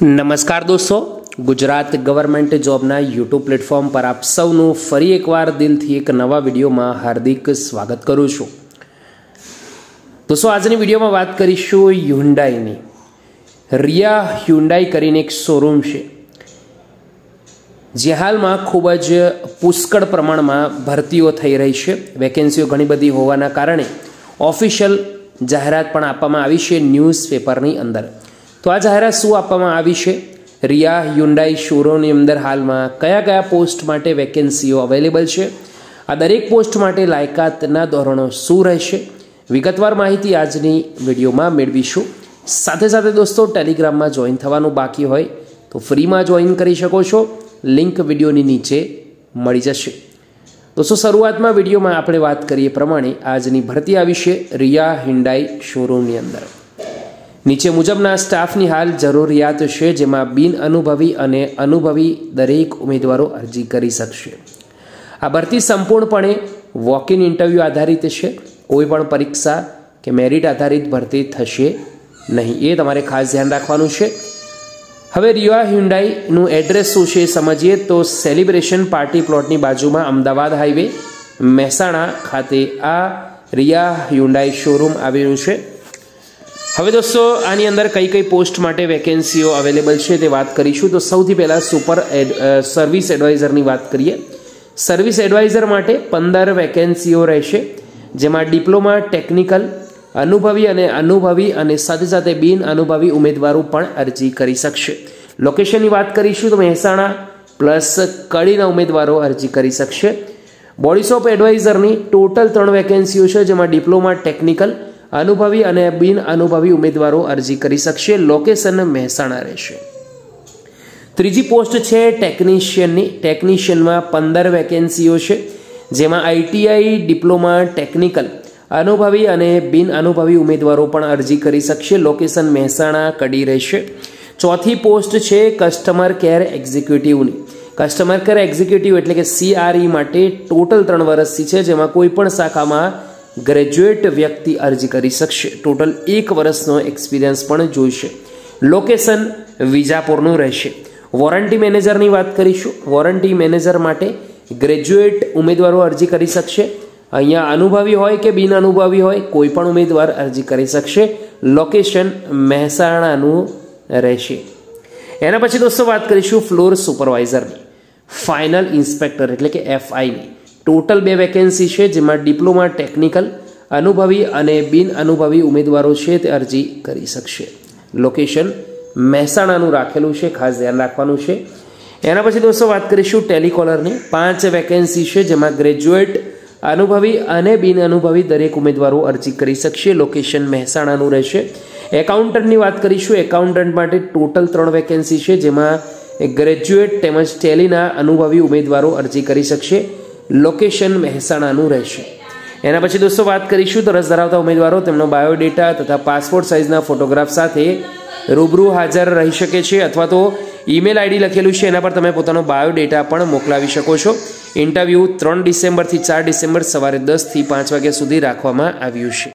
नमस्कार दोस्तों, गुजरात गवर्नमेंट जॉबना यूट्यूब प्लेटफॉर्म पर आप सौનું ફરી એકવાર દિલથી એક નવા વિડીયોમાં હાર્દિક સ્વાગત કરું છું। दोस्तों આજની વિડીયોમાં વાત કરીશું હ્યુન્ડાઈની। રિયા હ્યુન્ડાઈ કરીને એક શોરૂમ છે જે હાલમાં ખૂબ જ પુષ્કળ પ્રમાણમાં ભરતીઓ થઈ રહી છે। વેકેન્સીઓ ઘણી બધી હોવાના કારણે ઓફિશિયલ જાહેરાત પણ આપવામાં આવી છે ન્યૂઝપેપરની અંદર। तो आ जाहेरात शू आपवामां आवी छे? रिया ह્યુન્ડાઈ शोरूमनी अंदर हाल में कया कया पोस्ट माटे वेकेन्सीओ अवेलेबल है, आ दरेक पोस्ट माटे लायकातना धोरणो शू रहेशे, विगतवार माहिती आजनी विडियो में मेळवीशुं। साथे साथे दोस्तों टेलिग्राम में जॉइन थवानुं बाकी होय तो फ्री में जॉइन करी शको छो, लिंक विडियोनी नीचे मळी जशे। दोस्तों शुरुआत में विडियो में आपणे वात करीए प्रमाणे आजनी भरती आवी छे रिया ह્યુન્ડાઈ शोरूमनी अंदर। नीचे मुजबना स्टाफनी हाल जरूरियात है, जेमां बिन अनुभवी अने अनुभवी दरेक उम्मीदवारों अरजी करी शकशे। आ भरती संपूर्णपणे वॉक इन इंटरव्यू आधारित है, कोईपण परीक्षा के मेरिट आधारित भरती थशे नहीं, ये तमारे खास ध्यान राखवानुं छे। हवे रिया ह્યુન્ડાઈનું एड्रेस शुं छे समझीए तो सेलिब्रेशन पार्टी प्लॉटनी बाजुमां अमदावाद हाईवे महेसाणा खाते आ रिया ह્યુન્ડાઈ शोरूम आवेलुं छे। हवे दोस्तों आनी अंदर कई कई पोस्ट माटे वेकेन्सीओ अवेलेबल है ते बात करीशुं। तो सौथी पहला सुपर सर्विस एडवाइजरनी बात करिए। सर्विस एडवाइजर माटे 15 वेकेन्सीओ रहेशे, जेमां डिप्लोमा टेक्निकल अनुभवी अने साथे साथे बिन अनुभवी उम्मीदवारों पण अरजी करी शकशे। लोकेशननी बात करीशुं तो महेसाणा प्लस कड़ीना उम्मीदवारों अरजी करी शकशे। बॉडी शॉप एडवाइजरनी टोटल 3 वेकेन्सीओ छे, जेमां डिप्लोमा टेक्निकल अनुभवी अने बिन अनुभवी उम्मीदवारों अरजी करी शकशे। लोकेशन महेसाणा रहेशे। त्रीजी पोस्ट छे टेक्निशियननी। टेक्निशियन में 15 वेकेन्सीओ छे, जेमां आईटीआई डिप्लोमा टेक्निकल अनुभवी अने बिन अनुभवी उम्मीदवारों पण अरजी करी शकशे। लोकेशन महेसाणा कड़ी रहेशे। चौथी पोस्ट छे कस्टमर केर एक्जिक्यूटिवनी। कस्टमर केर एक्जिक्यूटिव एटले के सीआरई माटे टोटल 3 वर्षथी छे, जेमां कोईपण शाखामां ग्रेज्युएट व्यक्ति अरजी करी शकशे। टोटल 1 वर्षनो एक्सपीरियंस पण जोईशे। लोकेशन विजापुरनुं रहेशे। वॉरंटी मैनेजरनी वात करीशुं। वॉरंटी मैनेजर माटे ग्रेज्युएट उम्मीदवारों अरजी करी शकशे। अहींया अनुभवी होय के बिन अनुभवी होय कोईपण उम्मीदवार अरजी करी शकशे। लोकेशन महेसाणानुं रहेशे। एना पछी दोस्तों बात करीशुं फ्लोर सुपरवाइजरनी। फाइनल इंस्पेक्टर एटले के एफआई नी टोटल 2 वेकेन्सी है, जेमां डिप्लोमा टेक्निकल अनुभवी अने बिन अनुभवी उम्मीदवारों छे ते अरजी करी शकशे। लोकेशन महेसाणानुं राखेलुं छे, खास ध्यान राखवानुं छे। एना पछी दोस्तों बात करीशुं टेलिकॉलरनी। 5 वेकेन्सी है, जेमां ग्रेज्युएट अनुभवी अने बिन अनुभवी दरेक उम्मीदवारों अरजी करी शकशे। लोकेशन महेसाणानुं रहेशे। एकाउंटंटनी बात करीशुं। एकाउंटंट माटे टोटल 3 वेकेन्सी है, जेमां ग्रेज्युएट तेमज टेलीना अनुभवी उम्मीदवारों अरजी करी शकशे। लोकेशन महेसाणानुं रहेशे। एना पछी दोस्तों बात करीशुं तो रस धरावता उम्मीदवारों तेमनो बायोडेटा तथा पासपोर्ट साइजना फोटोग्राफ साथे रूबरू हाजर रही शके छे, अथवा तो ईमेल आईडी लखेलुं छे एना पर तमे पोतानो बायोडेटा पण मोकलावी शको छो। इंटरव्यू 3 डिसेम्बर थी 4 डिसेम्बर सवारे 10 થી 5 वाग्या सुधी राखवामां आव्युं छे।